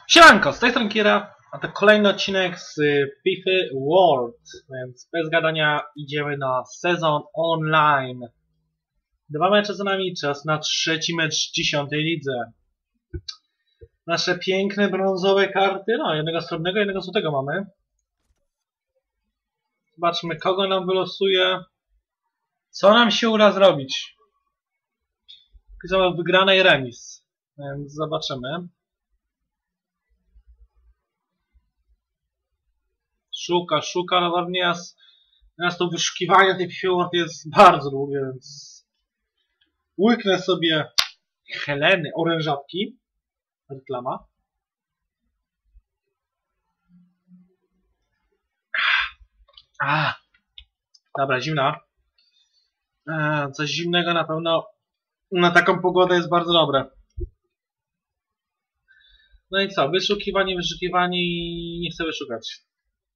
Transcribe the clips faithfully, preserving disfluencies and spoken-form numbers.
Siemanko, z tej strony Kira, a to kolejny odcinek z FIFA World, więc bez gadania idziemy na sezon online. Dwa mecze za nami, czas na trzeci mecz w dziesiątej lidze. Nasze piękne brązowe karty, no jednego srebrnego, jednego złotego mamy. Zobaczmy, kogo nam wylosuje, co nam się uda zrobić. Pisałem wygrana i remis, więc zobaczymy. Szuka, szuka, no natomiast nas to wyszukiwanie tej FIFA jest bardzo długie, więc łyknę sobie Heleny, orężatki. Reklama. Ah, dobra, zimna. A, coś zimnego na pewno na taką pogodę jest bardzo dobre. No i co? Wyszukiwanie, wyszukiwanie i nie chcę wyszukać.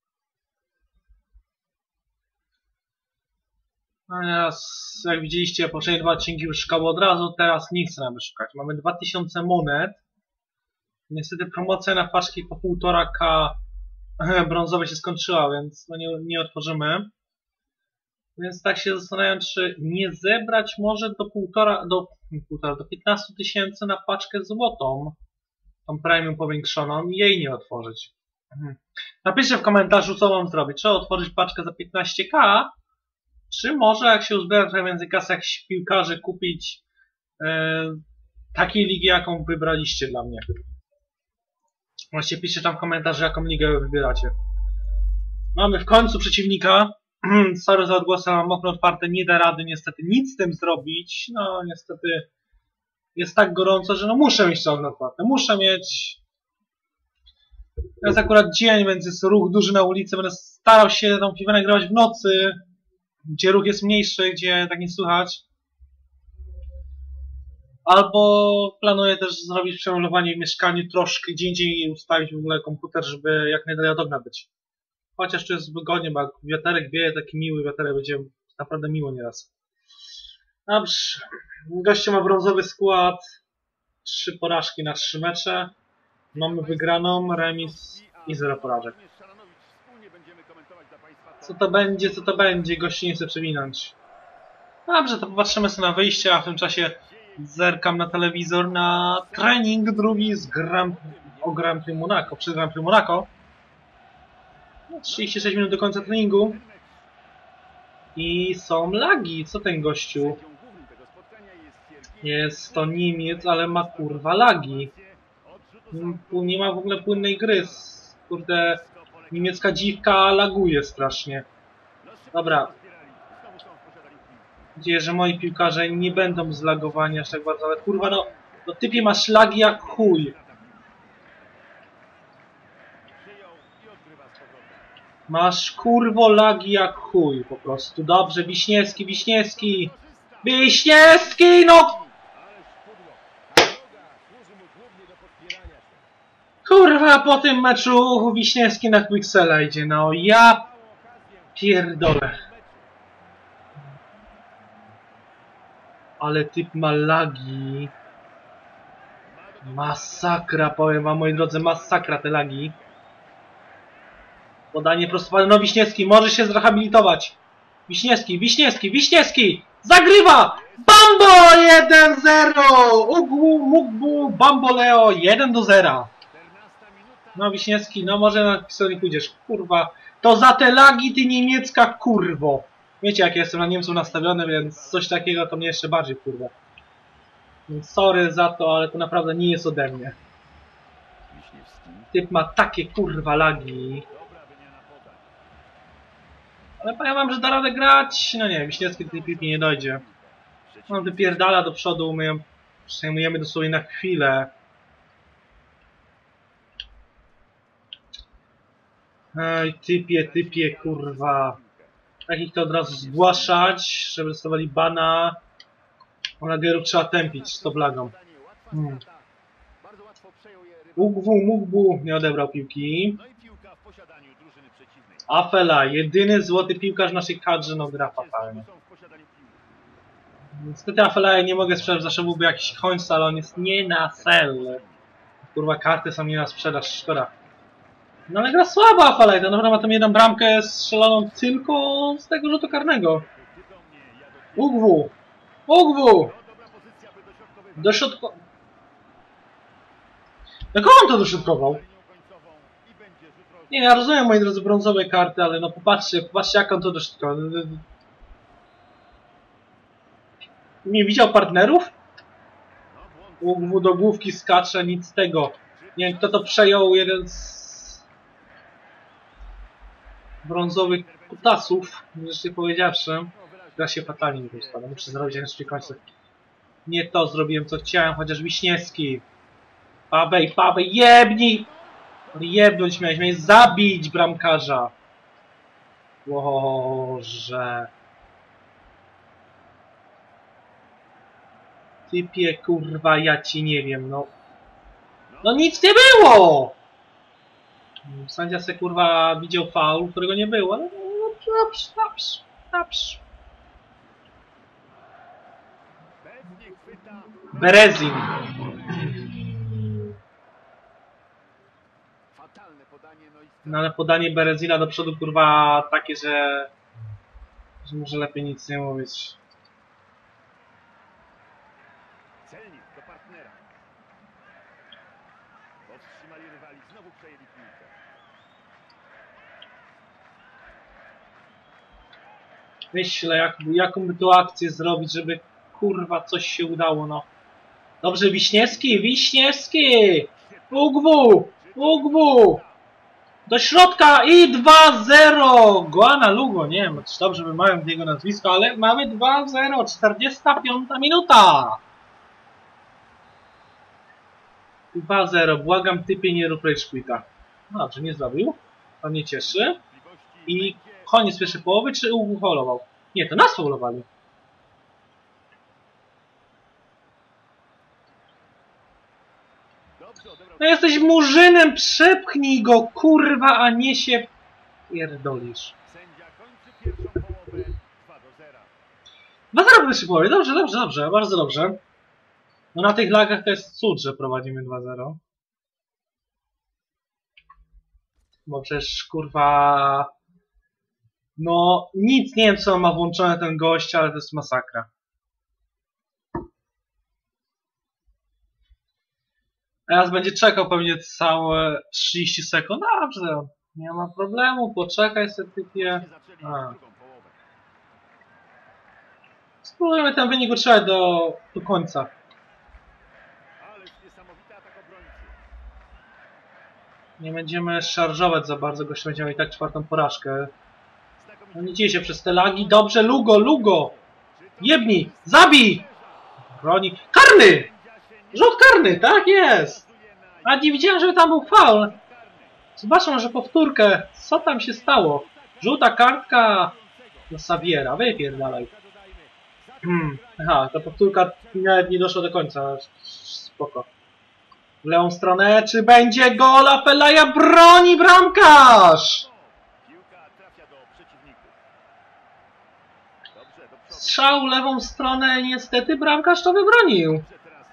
No teraz, jak widzieliście, poprzednie dwa odcinki wyszukało od razu, teraz nie chcę nam wyszukać. Mamy dwa tysiące monet. Niestety promocja na paczki po półtora ka brązowe się skończyła, więc no nie, nie otworzymy. Więc tak się zastanawiam, czy nie zebrać może do półtora, do, półtora, do piętnastu tysięcy na paczkę złotą. Tą premium powiększoną i jej nie otworzyć. Mhm. Napiszcie w komentarzu, co mam zrobić. Trzeba otworzyć paczkę za piętnaście ka, czy może jak się uzbiera trochę więcej kasy, jakichś piłkarzy kupić e, takiej ligi, jaką wybraliście dla mnie. Właśnie piszcie tam w komentarzu, jaką ligę wybieracie. Mamy w końcu przeciwnika. Sorry za odgłosy, mam okno otwarte, nie da rady niestety nic z tym zrobić. No niestety jest tak gorąco, że no muszę mieć to okno otwarte. Muszę mieć. To jest akurat dzień, więc jest ruch duży na ulicy. Będę starał się tą piłkę nagrywać w nocy, gdzie ruch jest mniejszy, gdzie tak nie słychać. Albo planuję też zrobić przemocowanie w mieszkaniu troszkę gdzie indziej i ustawić w ogóle komputer, żeby jak najdalej od ognia być. Chociaż tu jest wygodnie, bo jak wiaterek wieje, taki miły wiaterek, będzie naprawdę miło nieraz. Dobrze. Gościu ma brązowy skład. Trzy porażki na trzy mecze. Mamy wygraną, remis i zero porażek. Co to będzie, co to będzie? Gościu nie chce przewinąć. Dobrze, to popatrzymy sobie na wyjście, a w tym czasie zerkam na telewizor na trening drugi z Grand, o Grand Prix Monaco, przed Grand Prix Monaco. trzydzieści sześć minut do końca treningu. I są lagi. Co ten gościu? Jest to Niemiec, ale ma kurwa lagi. Nie ma w ogóle płynnej gry. Kurde, niemiecka dziwka laguje strasznie. Dobra. Mam nadzieję, że moi piłkarze nie będą zlagowani aż tak bardzo, ale kurwa no, no typie masz lagi jak chuj. Masz kurwo lagi jak chuj po prostu. Dobrze, Wiśniewski, Wiśniewski. Wiśniewski, no! Kurwa, po tym meczu Wiśniewski na Quicksella idzie, no ja pierdolę. Ale typ ma lagi. Masakra, powiem wam moi drodzy, masakra te lagi. Podanie prostopadłe, no Wiśniewski może się zrehabilitować. Wiśniewski, Wiśniewski, Wiśniewski! Zagrywa! Bambo jeden zero! Ugwu, Mugbu, Bamboleo jeden do zera. No Wiśniewski, no może na historii pójdziesz. Kurwa, to za te lagi ty niemiecka kurwo. Wiecie jak ja jestem na Niemców nastawiony, więc coś takiego to mnie jeszcze bardziej kurwa. Więc sorry za to, ale to naprawdę nie jest ode mnie. Typ ma takie kurwa lagi. Ale powiem wam, że da radę grać. No nie, Wiśniewski do tej piłki nie dojdzie. On wypierdala do przodu, my ją przejmujemy dosłownie na chwilę. Ej, typie, typie, kurwa. Takich to od razu zgłaszać, żeby dostawali bana. Olagerów trzeba tępić z toblagą. Hmm. Ugwu, Mugbu nie odebrał piłki. Afela, jedyny złoty piłkarz w naszej kadrze, no gra fatalnie. Niestety Afela nie mogę sprzedać, zawsze byłby jakiś końc, ale on jest nie na sel. Kurwa, karty są nie na sprzedaż, szkoda. No ale gra słaba Falejda, dobra, ma tam jedną bramkę strzelaną tylko z tego rzutu karnego. Ugwu! Ugwu! Dośrodko... Jak on to dośrodkował? Nie, ja rozumiem, moi drodzy, brązowe karty, ale no popatrzcie, popatrzcie jak on to dośrodkował. Nie widział partnerów? Ugwu do główki skacze, nic z tego. Nie wiem, kto to przejął, jeden z brązowych kutasów, wreszcie powiedziawszy. Gra się fatalnie mi to spada, muszę zrobić jak jeszcze końcu. Nie to zrobiłem, co chciałem, chociaż Wiśniewski. Pawej, Pawej, jebnij! Jebnąć miałeś, miałeś zabić bramkarza. Boże. Typie, kurwa, ja ci nie wiem, no. No nic nie było! Sędzia se, kurwa, widział faul, którego nie było, ale no, dobrze, dobrze, dobrze. Berezin. No ale podanie Berezina do przodu, kurwa, takie, że... że może lepiej nic nie mówić. Celnik do partnera. Powstrzymali rywali, znowu przejęli piłkę. Myślę, jak, jaką by tu akcję zrobić, żeby kurwa coś się udało, no. Dobrze, Wiśniewski, Wiśniewski! Ugwu! Ugwu! Do środka i dwa zero! Goana Lugo, nie wiem, czy dobrze wymawiam jego nazwisko, ale mamy dwa zero, czterdziesta piąta minuta! dwa zero, błagam typie, nie rób rage quita. No dobrze, nie zrobił. To mnie cieszy. I koniec pierwszej połowy, czy Ugwu faulował? Nie, to nas faulowali. No jesteś murzynem, przepchnij go, kurwa, a nie się pierdolisz. dwa zero w pierwszej połowie, dobrze, dobrze, dobrze, bardzo dobrze. No na tych lagach to jest cud, że prowadzimy dwa zero. Bo przecież, kurwa... No, nic, nie wiem co ma włączone ten gość, ale to jest masakra. Teraz będzie czekał pewnie całe trzydzieści sekund. Dobrze, nie ma problemu, poczekaj sobie typie. A. Spróbujemy ten wynik utrzymać do, do końca. Nie będziemy szarżować za bardzo, goście będziemy i tak czwartą porażkę. No nie dzieje się przez te lagi. Dobrze, Lugo, Lugo! Jebnij! Zabij! Broni. Karny! Rzut karny, tak jest! A nie widziałem, żeby tam był faul. Zobaczmy może powtórkę. Co tam się stało? Żółta kartka do Saviera. Wypierdalaj. Hmm. Aha, ta powtórka nawet nie doszła do końca. Spoko. W lewą stronę. Czy będzie gola? Pelaja broni bramkarz! Strzał lewą stronę. Niestety bramkarz to wybronił.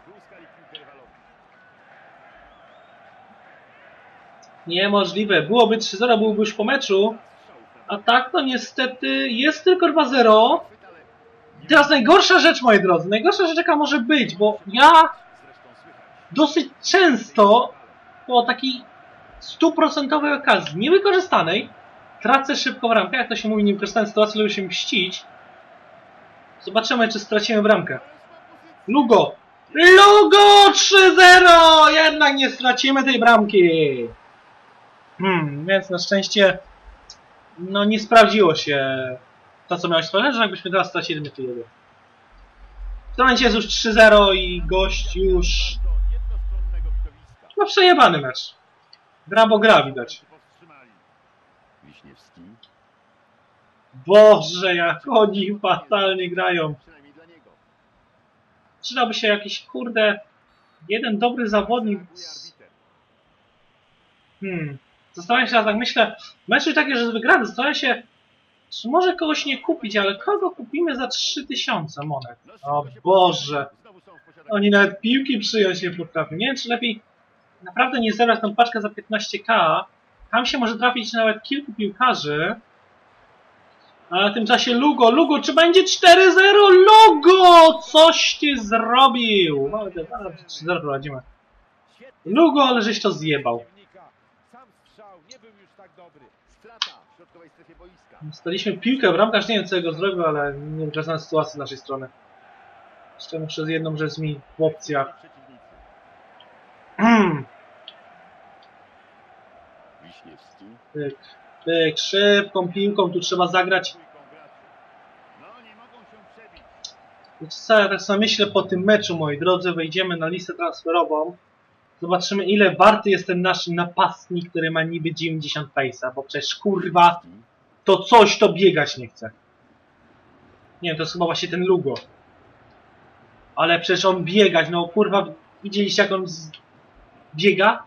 Niemożliwe. Byłoby trzy zero, byłby już po meczu. A tak to niestety jest tylko dwa zero. I teraz najgorsza rzecz, moi drodzy. Najgorsza rzecz jaka może być, bo ja dosyć często po takiej stuprocentowej okazji niewykorzystanej tracę szybko bramkę. Jak to się mówi, niewykorzystane sytuacje lubię się mścić. Zobaczymy, czy stracimy bramkę. Lugo! Lugo! trzy zero! Jednak nie stracimy tej bramki. Hmm, więc na szczęście no nie sprawdziło się to, co miałeś sprawdzić, że jakbyśmy teraz stracili my tu jeden. W tym momencie jest już trzy zero i gość już no przejebany mecz. Gra, bo gra widać. Boże, jak oni fatalnie grają. Przydałby się jakiś, kurde, jeden dobry zawodnik. Hmm. Zastanawiam się, ja tak myślę, mecz już taki, że jest wygrany. Zastanawiam się, czy może kogoś nie kupić, ale kogo kupimy za trzy tysiące monet? O Boże. Oni nawet piłki przyjąć nie potrafią. Nie wiem, czy lepiej naprawdę nie zebrać tą paczkę za piętnaście ka, tam się może trafić nawet kilku piłkarzy. A w tym czasie Lugo, Lugo, czy będzie cztery zero? Lugo! Coś ty zrobił! No, zaraz trzy zero prowadzimy. Lugo, ale żeś to zjebał. Sam strzał nie był już tak dobry. Strata w środkowej strefie boiska. Staliśmy piłkę w ramkach, nie wiem co jego zrobił, ale nie wygląda sytuacja z naszej strony. Jeszcze muszę z jedną rzecz mi w opcjach. Wiśniewski. Pyk, pyk, szybką piłką, tu trzeba zagrać. No nie mogą się przebić. Wiecie co, ja tak sobie myślę po tym meczu, moi drodzy, wejdziemy na listę transferową. Zobaczymy ile warty jest ten nasz napastnik, który ma niby dziewięćdziesiąt pace'a, bo przecież kurwa to coś to biegać nie chce. Nie wiem, to jest chyba właśnie ten Lugo. Ale przecież on biegać, no kurwa, widzieliście jak on z... biega?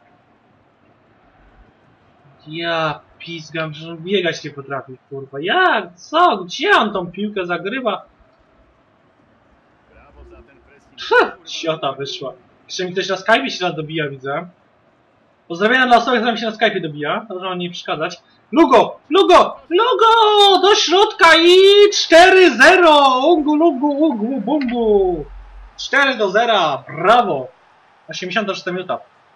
Ja pizgam, że on biegać nie potrafi, kurwa. Jak? Co? Gdzie on tą piłkę zagrywa? Brawo za ten pressing. Pff, ciota wyszła. Jeszcze mi ktoś na Skype'ie się raz dobija, widzę. Pozdrawiam dla osoby, która mi się na Skype'ie dobija. Proszę wam nie przeszkadzać. Lugo! Lugo! Lugo! Do środka i cztery zero! Ungu, lugu, ugu, bungu! cztery do zera! Brawo! osiemdziesiąta szósta minuta.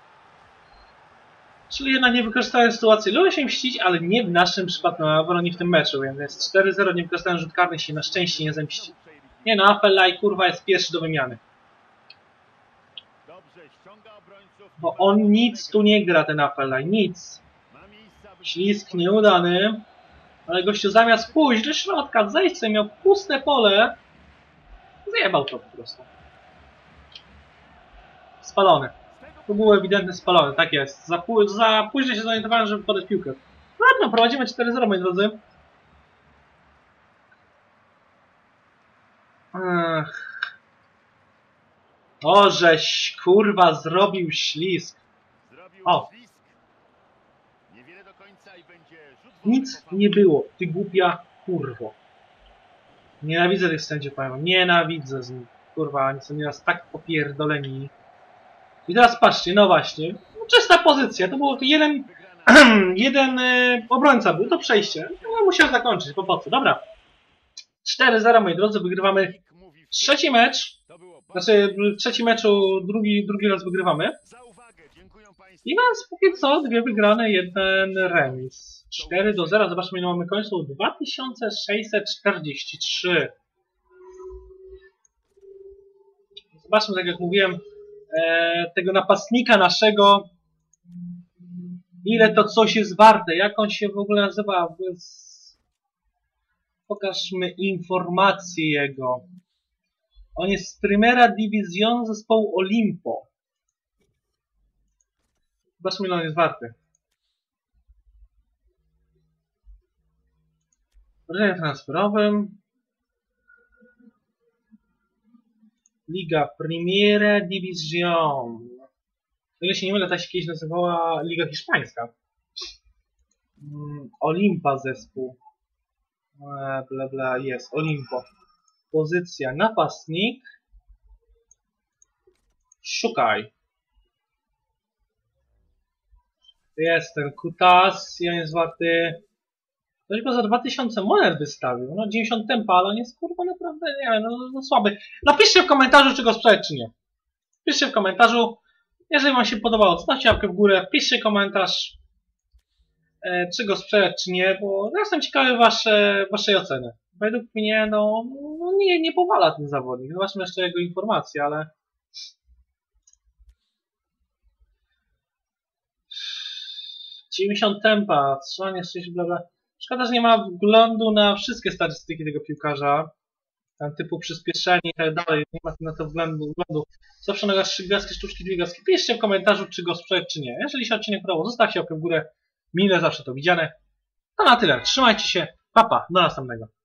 Czyli jednak nie wykorzystałem sytuacji. Lubię się mścić, ale nie w naszym przypadku, no, nie w tym meczu, więc jest cztery zero, nie wykorzystałem rzut karny, się na szczęście nie zemści. Nie no, Afellay kurwa jest pierwszy do wymiany. Dobrze, ściąga obrońców. Bo on nic tu nie gra, ten Afellay, nic. Ma miejsca, aby- Ślisk nieudany. Ale gościu zamiast pójść do środka, zejść sobie, miał puste pole. Zjebał to po prostu. Spalony. To było ewidentnie spalone, tak jest. Za, pó za późno się zorientowałem, żeby podać piłkę. No, no prowadzimy cztery zero, moi drodzy. Ech. O, żeś kurwa zrobił ślisk. Zrobił O. ślizg. Niewiele do końca i będzie rzut wolny Nic po nie było, ty głupia kurwo. Nienawidzę tych sędziów, powiem. Nienawidzę z nich. Kurwa, oni są nieraz tak popierdoleni. I teraz patrzcie, no właśnie. No, czysta pozycja, to było to jeden, jeden y, obrońca był, to przejście. No, musiał zakończyć, po po co? Dobra. cztery zero, moi drodzy, wygrywamy Nick mówi, trzeci mecz. to było Znaczy, w trzecim meczu drugi, drugi raz wygrywamy. za uwagę. Dziękuję państwu. I więc póki co dwie wygrane, jeden remis. cztery do zera, zobaczmy ile mamy końców. dwa tysiące sześćset czterdzieści trzy. Zobaczmy, tak jak mówiłem, e, tego napastnika naszego. Ile to coś jest warte, jak on się w ogóle nazywa. Pokażmy informację jego. On jest z Primera División zespołu Olimpo. Zobaczmy ile on jest warty. W programie transferowym. Liga Primera División. O ile się nie mylę, ta się kiedyś nazywała Liga Hiszpańska. Olimpa zespół. Bla bla, jest Olimpo. Pozycja napastnik. Szukaj. Jest ten kutas, i on jest warty. Ktoś go za dwa tysiące monet wystawił. No dziewięćdziesiąt tempa, ale on jest kurwa naprawdę, nie wiem, no, no słaby. Napiszcie w komentarzu, czy go sprzedać, czy nie. Piszcie w komentarzu. Jeżeli wam się podobało, zostawcie łapkę w górę, piszcie komentarz, e, czy go sprzedać, czy nie, bo ja jestem ciekawy wasze, waszej oceny. Według mnie, no, no nie, nie powala ten zawodnik. Zobaczmy jeszcze jego informacje, ale... dziewięćdziesiąt tempa, strzelanie sześć, bla bla. Szkoda, że nie ma wglądu na wszystkie statystyki tego piłkarza. Tam typu przyspieszenie i tak dalej. Nie ma na to wglądu. wglądu. Zawsze na trzy gwiazdki, sztuczki, dwie gwiazdki. Piszcie w komentarzu, czy go sprzedać, czy nie. Jeżeli się odcinek podobał, zostawcie łapkę w górę. Mile zawsze to widziane. To na tyle. Trzymajcie się. Pa, pa. Do następnego.